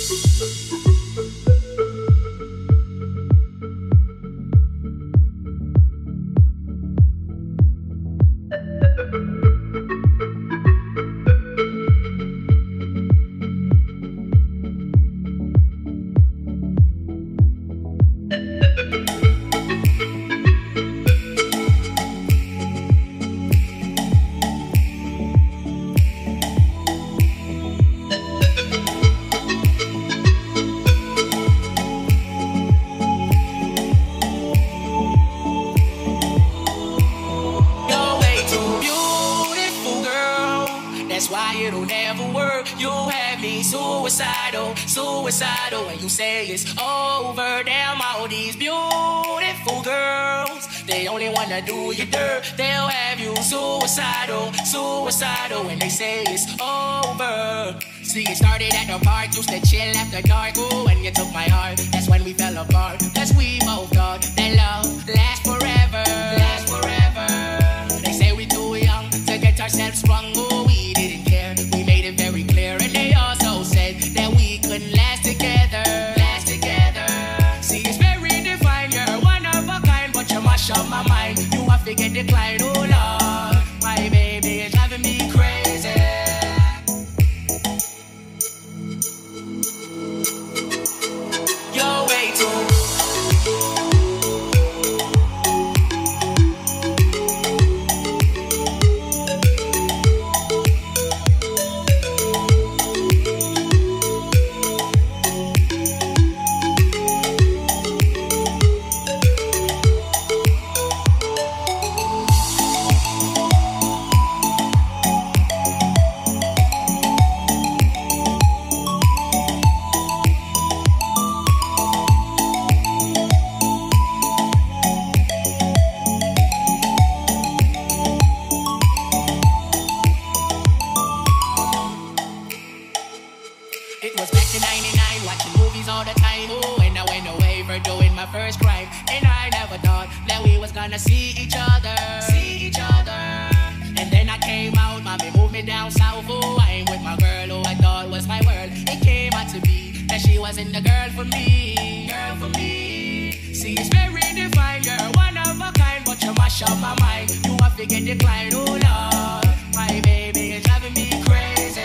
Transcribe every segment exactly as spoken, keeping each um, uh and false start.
It'll never work. You have me suicidal, suicidal, and you say it's over. Damn, all these beautiful girls, they only wanna do you dirt. They'll have you suicidal, suicidal, and they say it's over. See, it started at the park, used to chill after dark. Ooh, when you took my heart, that's when we fell apart. That's we both thought that love lasts forever, lasts forever. They say we too young to get ourselves sprung. Ooh, we didn't care. We made it very clear, and they also said that we couldn't last together, last together. See, it's very defined. You're one of a kind, but you mash up my mind. You have to get declined. Oh Lord, my baby is driving me crazy. You're way too. It was back in ninety-nine, watching movies all the time. Ooh, and I went away for doing my first crime. And I never thought that we was gonna see each other, see each other. And then I came out, mommy moved me down south. Ooh, I ain't with my girl who I thought was my world. It came out to be that she wasn't the girl for me, girl for me. See, it's very defined, you're one of a kind, but you mash up my mind. You have to get declined, oh Lord, my baby is driving me crazy.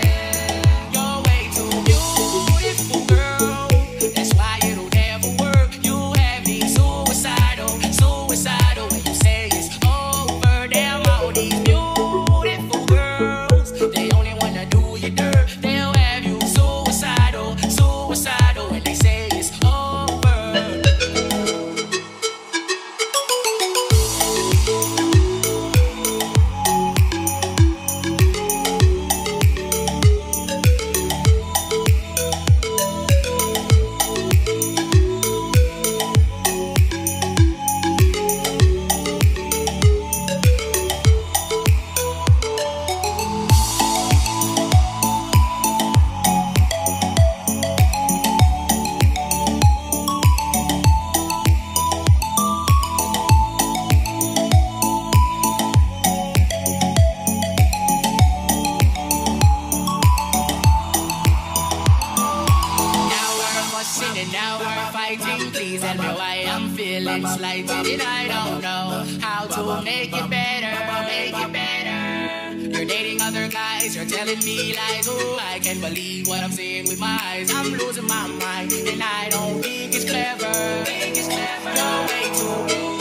And now we're fighting. Please tell me why I'm feeling slighted, and I don't know how to make it better, make it better. You're dating other guys, you're telling me lies. Oh, I can't believe what I'm seeing with my eyes. I'm losing my mind, and I don't think it's clever, think it's clever. You're way too